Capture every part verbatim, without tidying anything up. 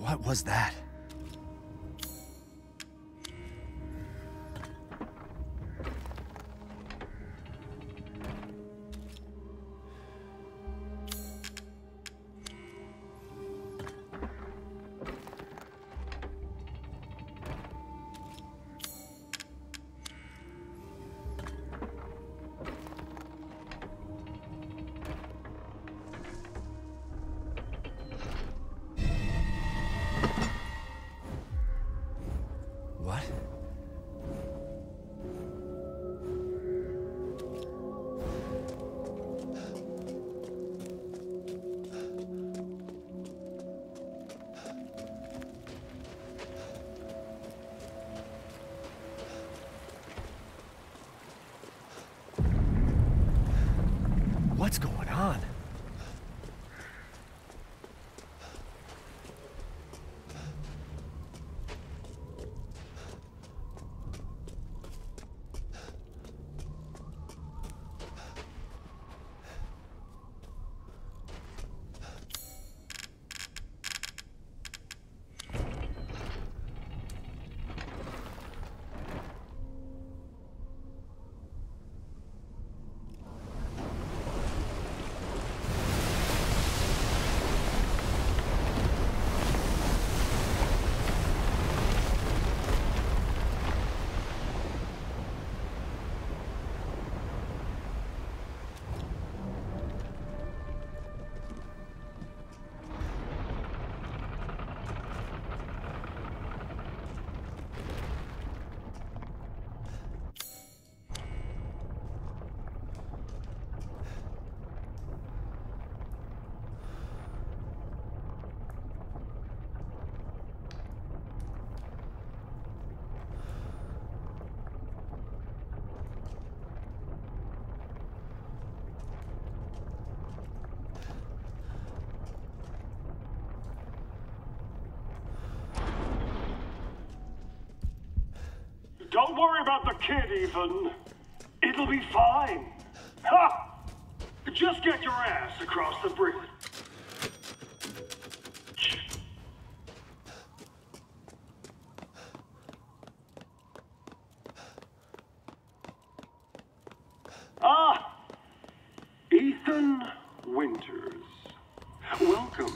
What was that? What? What's going on? Don't worry about the kid, Ethan. It'll be fine. Ha! Just get your ass across the bridge. Ah! Ethan Winters. Welcome.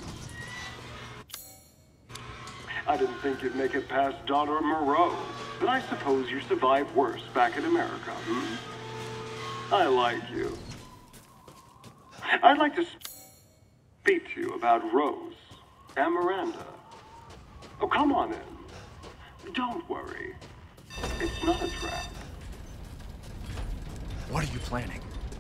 I didn't think you'd make it past Daughter Moreau, but I suppose you survived worse back in America, hmm? I like you. I'd like to speak to you about Rose and Miranda. Oh, come on in. Don't worry. It's not a trap. What are you planning?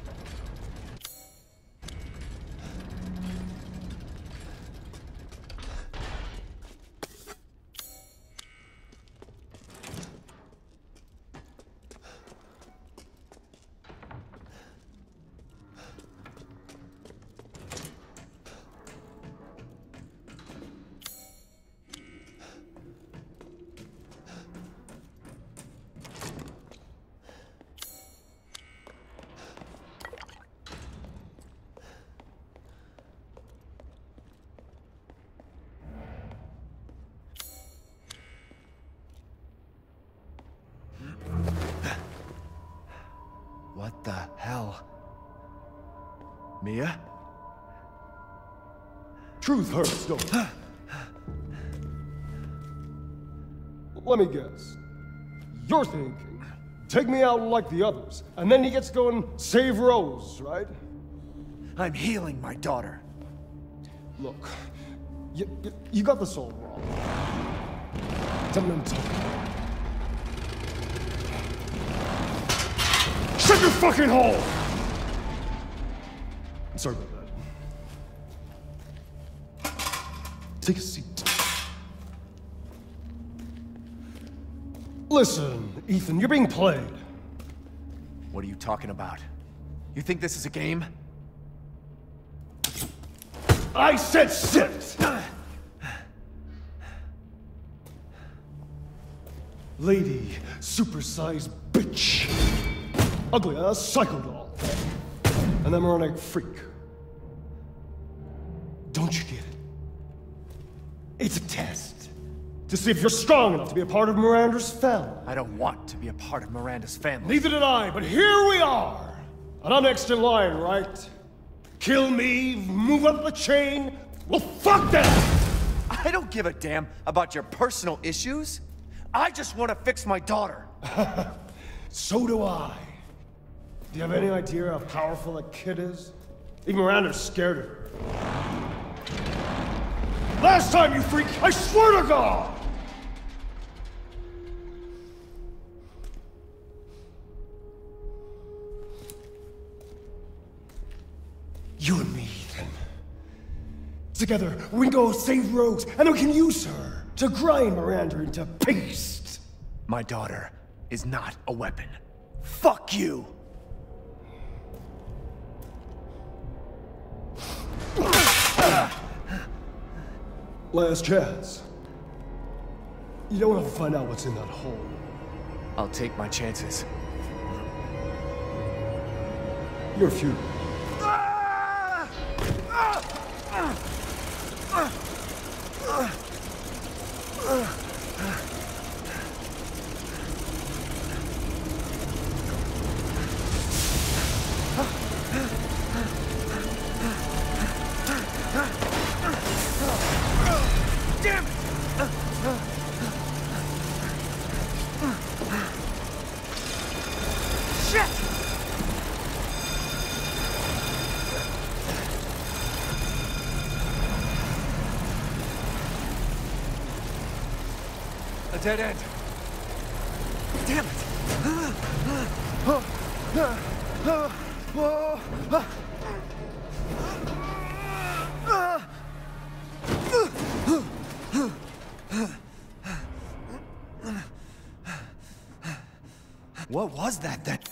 What the hell? Mia? Truth hurts, don't it? Let me guess. You're thinking, take me out like the others, and then he gets to go and save Rose, right? I'm healing my daughter. Look, you, you, you got this all wrong. Tell me what I'm talking about. Shut your fucking hole! I'm sorry about that. Take a seat. Listen, Ethan, you're being played. What are you talking about? You think this is a game? I said sit! Lady, supersized bitch. Ugly ass psycho doll. An embryonic freak. Don't you get it? It's a test. to see if you're strong enough to be a part of Miranda's family. I don't want to be a part of Miranda's family. Neither did I, but here we are. And I'm next in line, right? Kill me, move up the chain. Well, fuck that! I don't give a damn about your personal issues. I just want to fix my daughter. So do I. Do you have any idea how powerful that kid is? Even Miranda's scared of her. Last time, you freak, I swear to God! You and me, then. Together, we can go save Rose, and we can use her to grind Miranda into paste. My daughter is not a weapon. Fuck you! Last chance. You don't have to find out what's in that hole. I'll take my chances. You're futile. Damn it! Shit! A dead end. Damn it! What was that? That...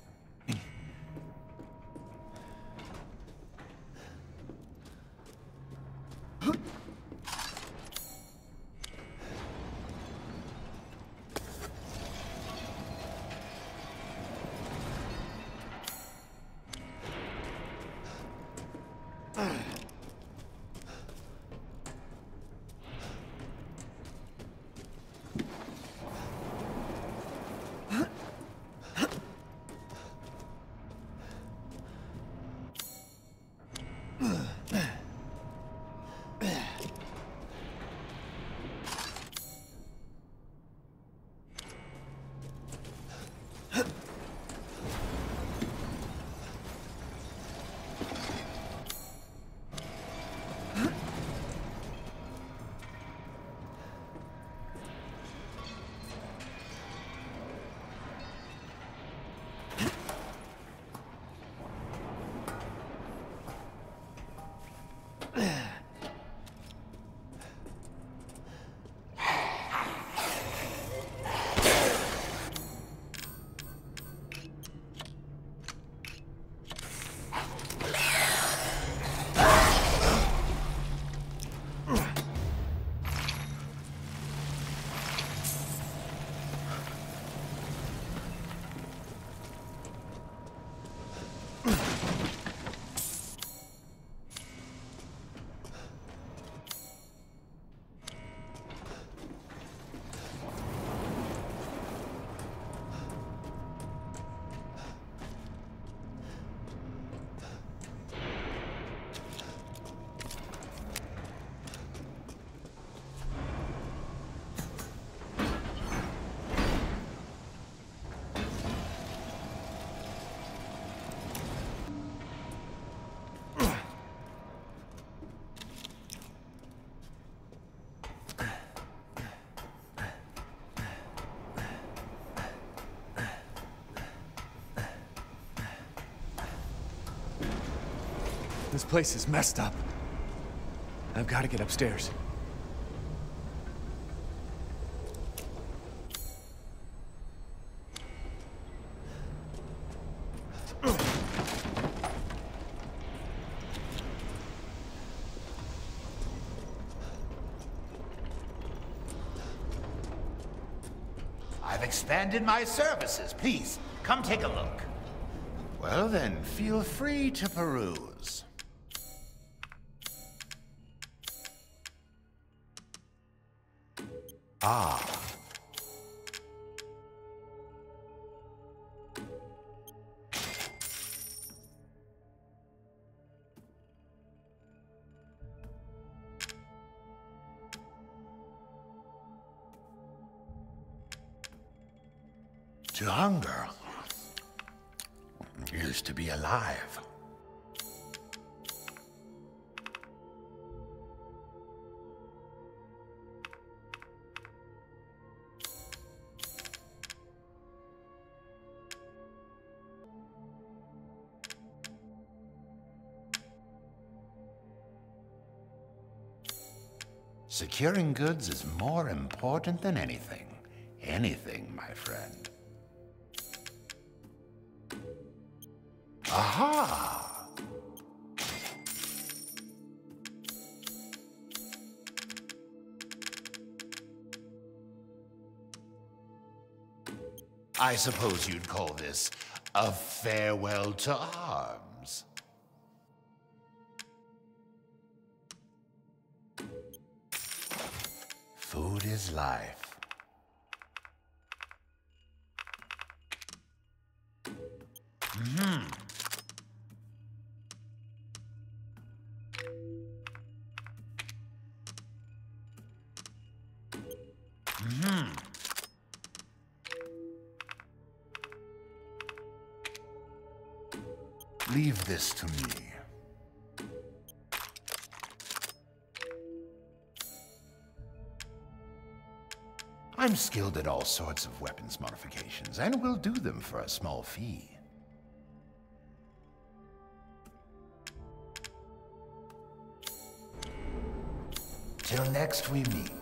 This place is messed up. I've got to get upstairs. I've expanded my services. Please, come take a look. Well then, feel free to peruse. Ah. To hunger is to be alive. Securing goods is more important than anything. Anything, my friend. Aha! I suppose you'd call this a farewell to arms. Food is life. Mm-hmm. Mm-hmm. Leave this to me. I'm skilled at all sorts of weapons modifications, and will do them for a small fee. Till next we meet.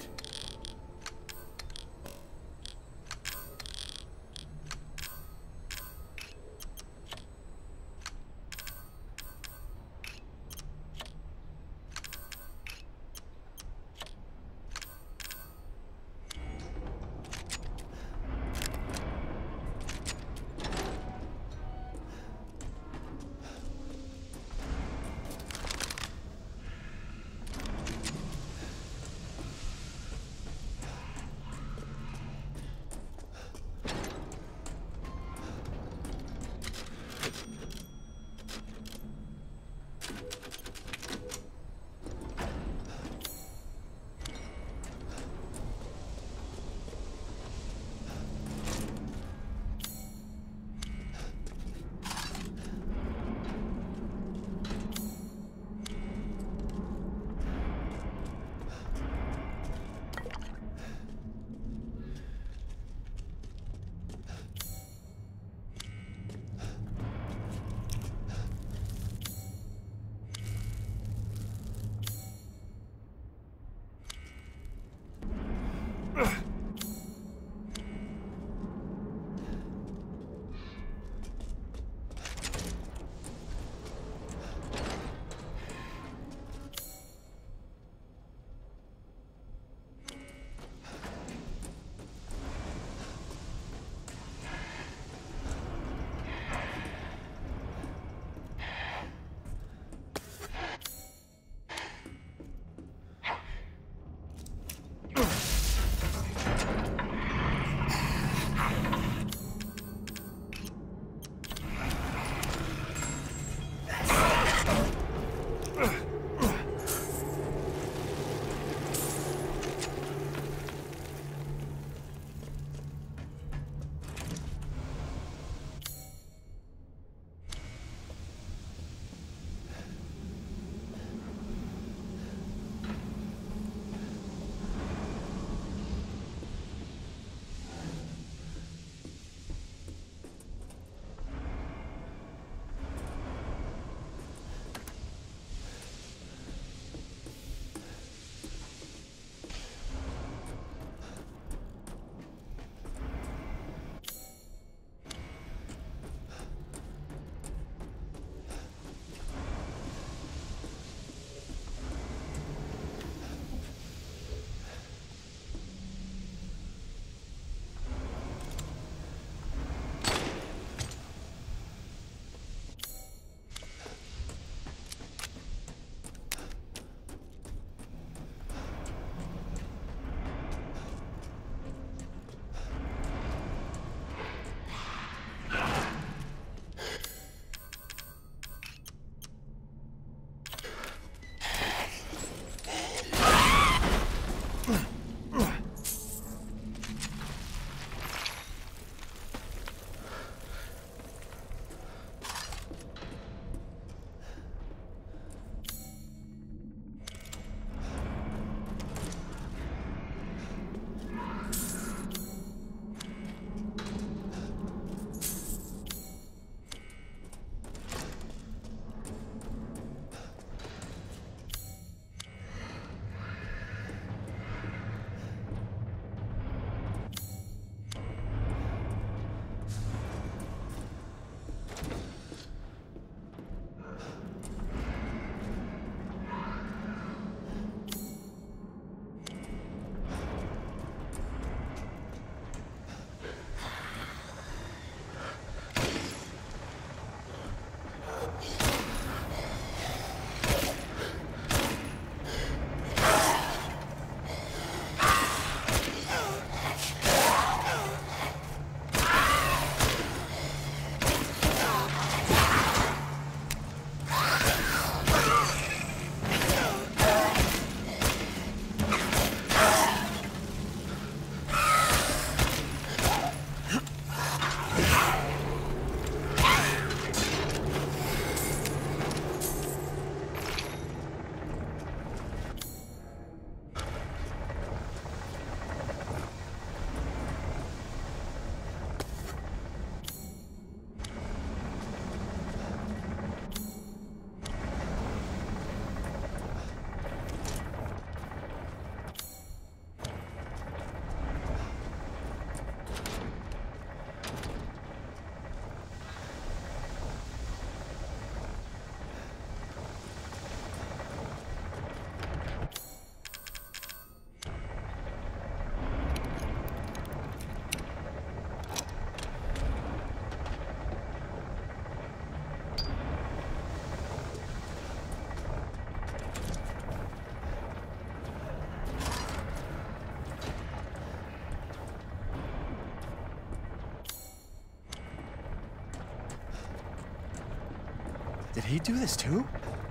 They do this too?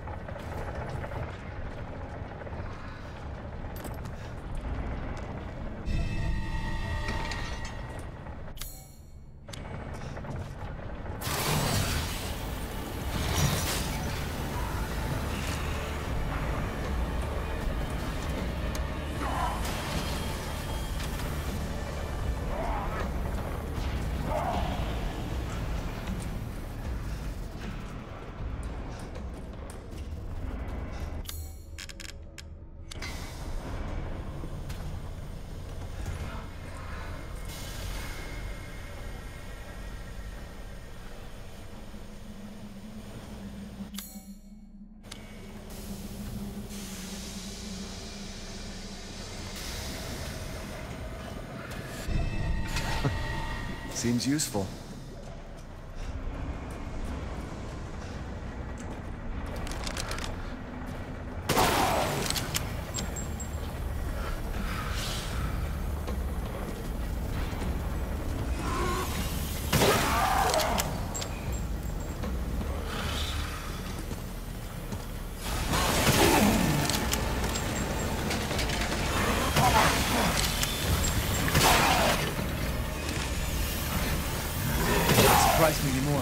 Seems useful. Surprise me anymore.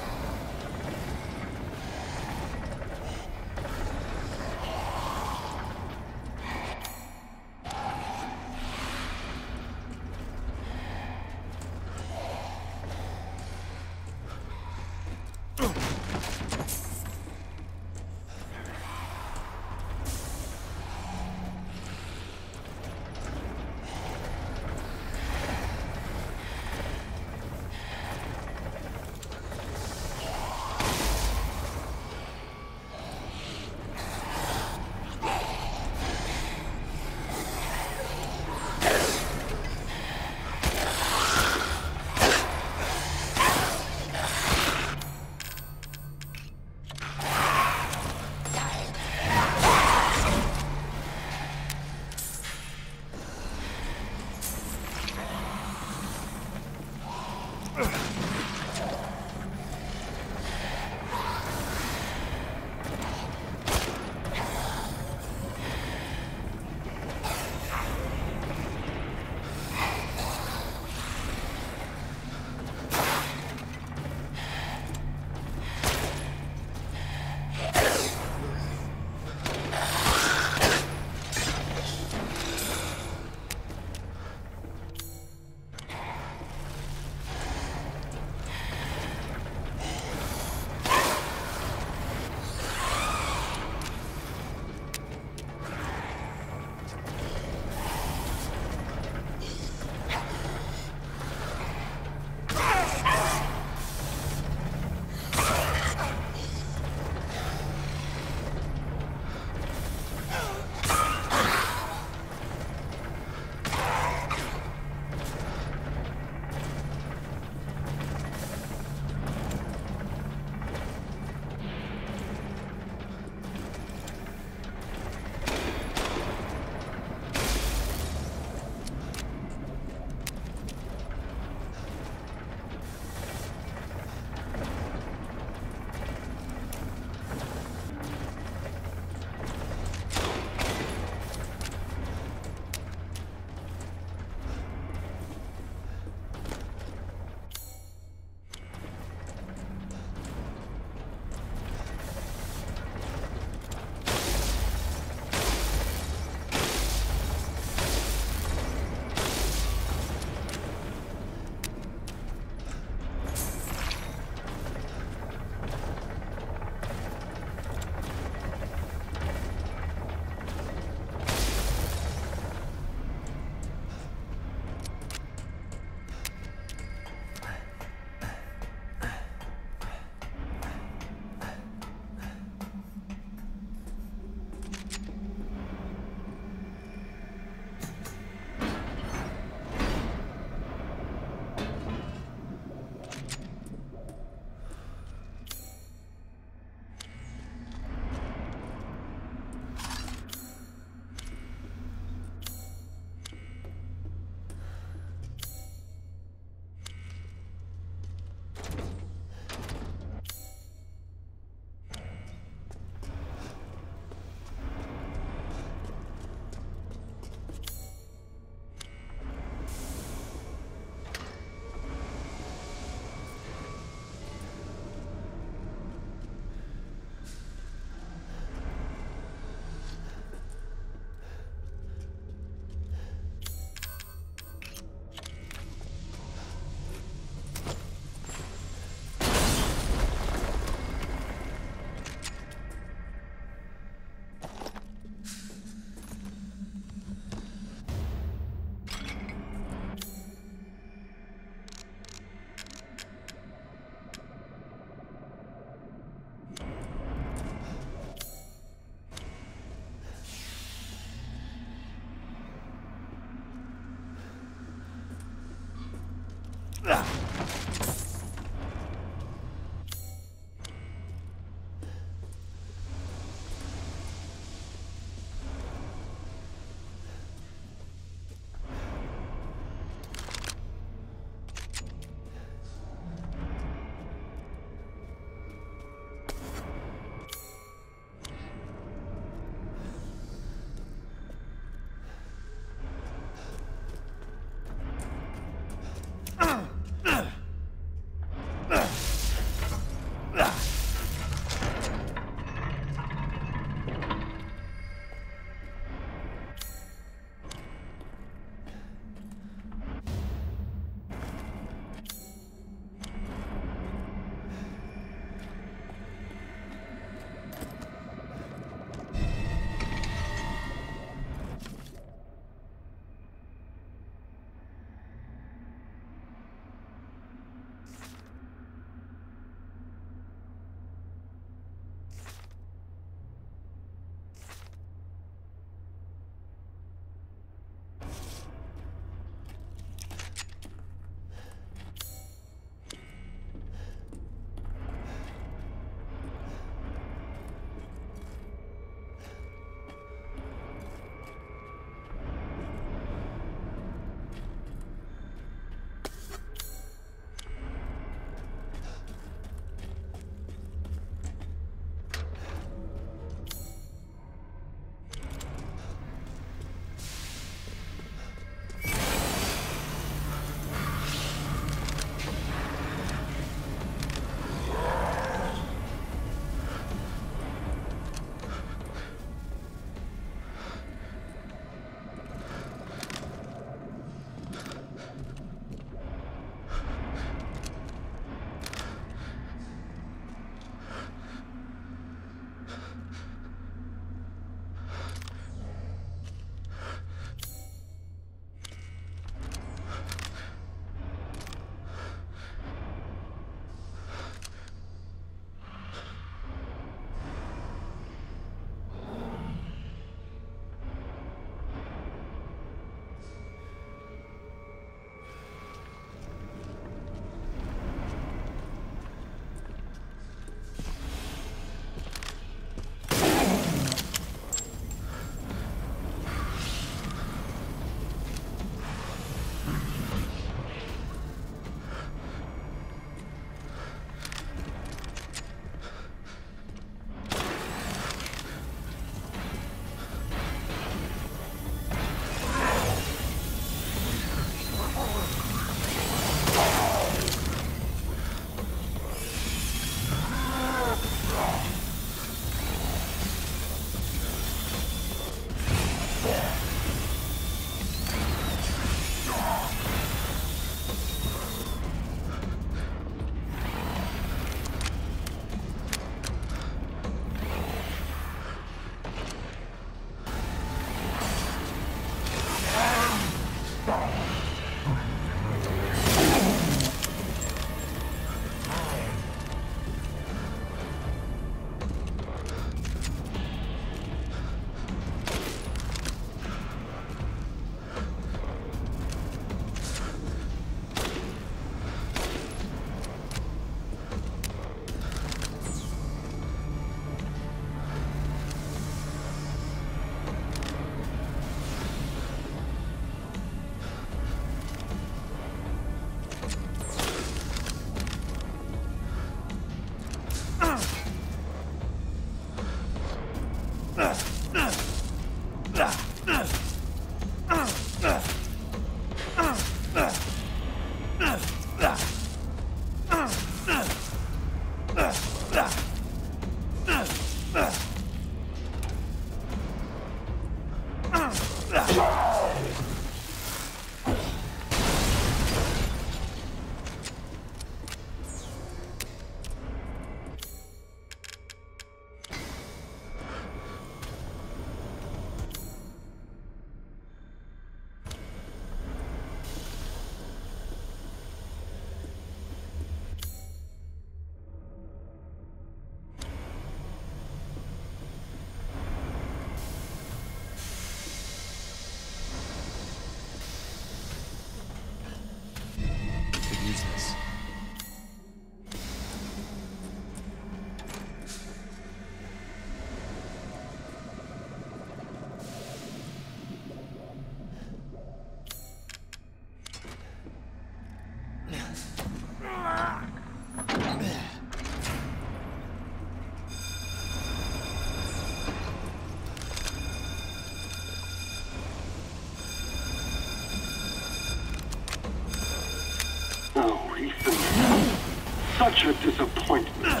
Ethan. Such a disappointment.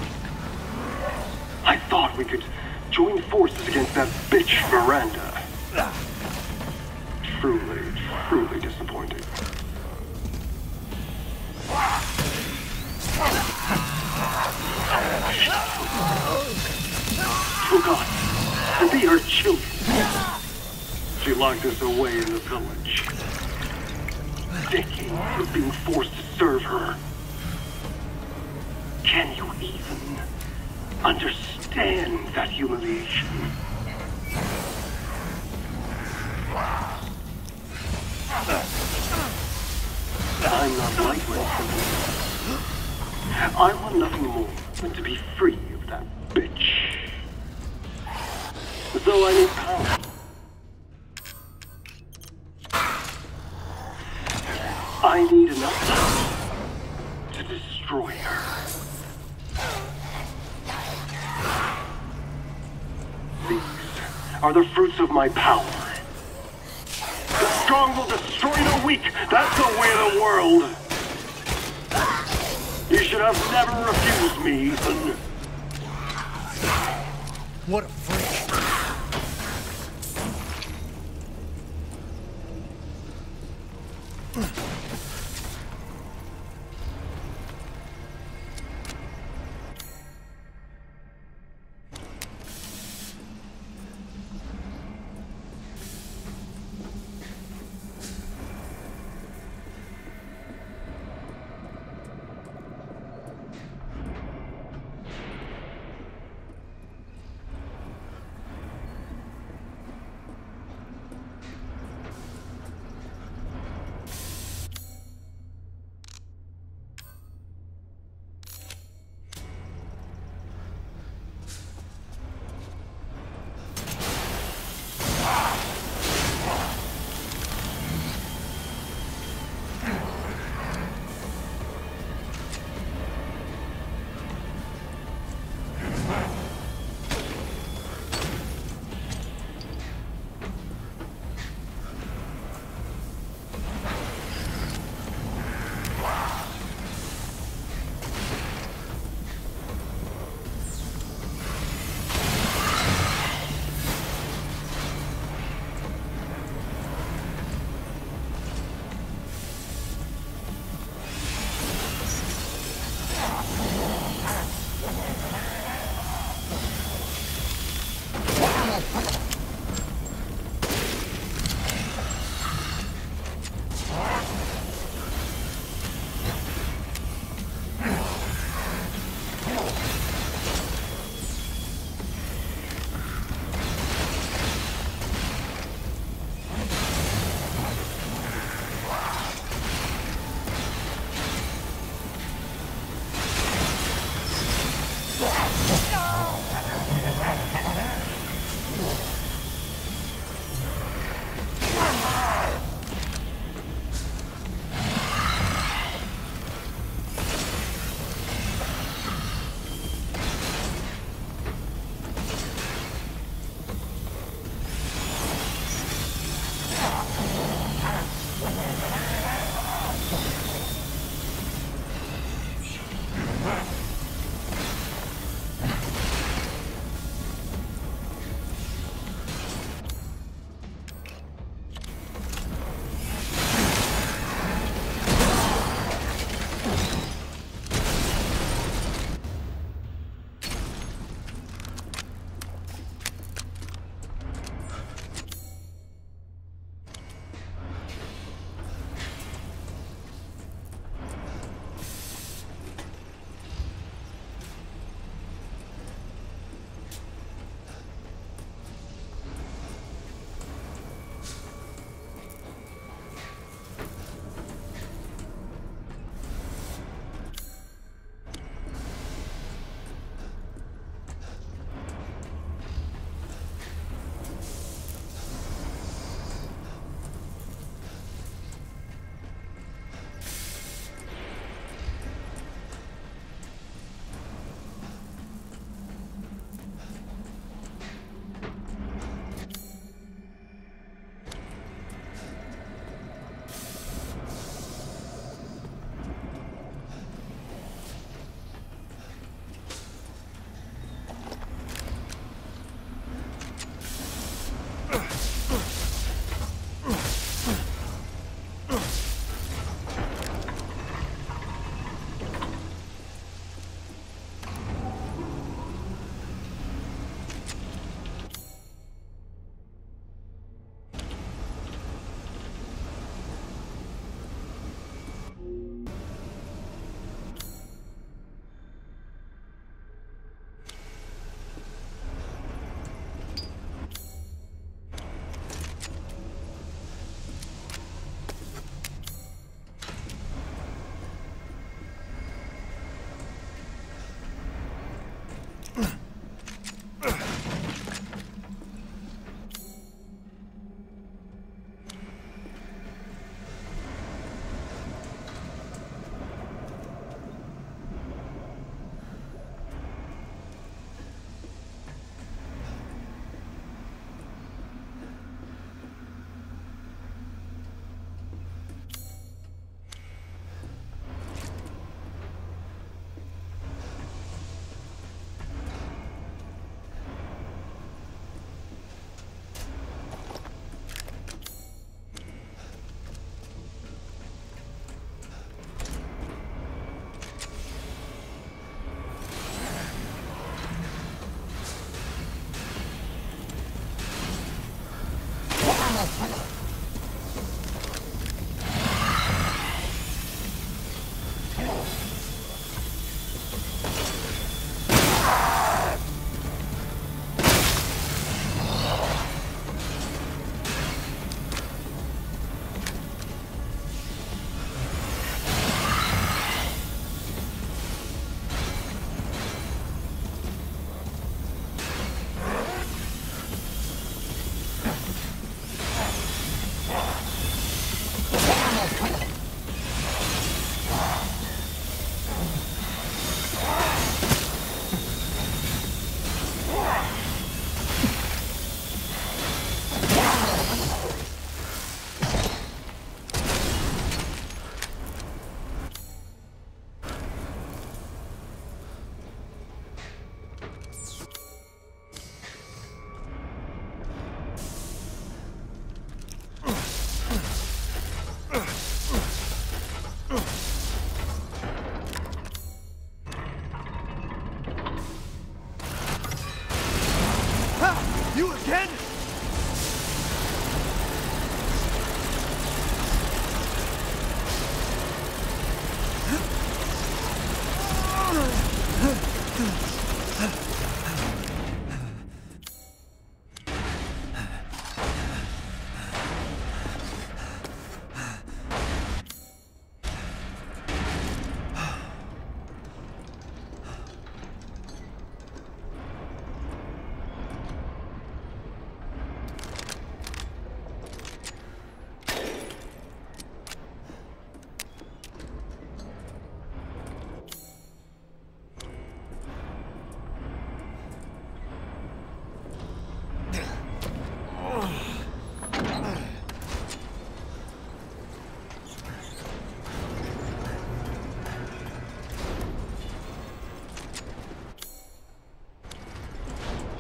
I thought we could join forces against that bitch Miranda. Truly, truly disappointing. Took us to be her children. She locked us away in the village. Decades of being forced to serve her. Can you even understand that humiliation? I'm not like my siblings. I want nothing more than to be free of that bitch. So I need power. I need enough power to destroy her. These are the fruits of my power. The strong will destroy the weak. That's the way of the world. You should have never refused me, Ethan. What a freak.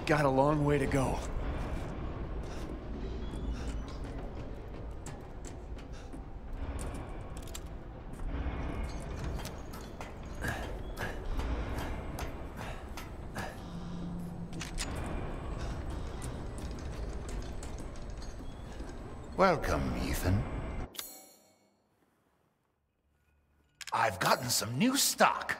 got a long way to go. Welcome, Ethan. I've gotten some new stock.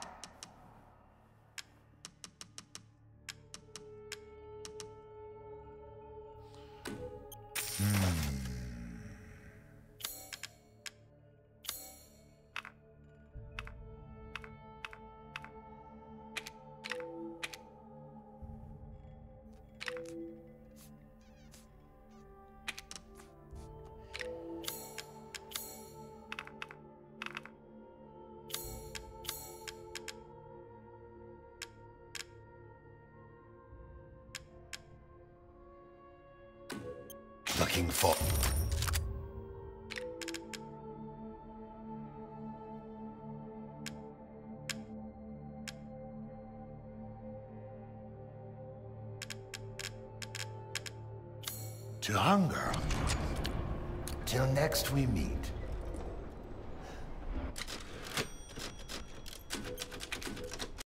Looking for... To hunger. Till next we meet.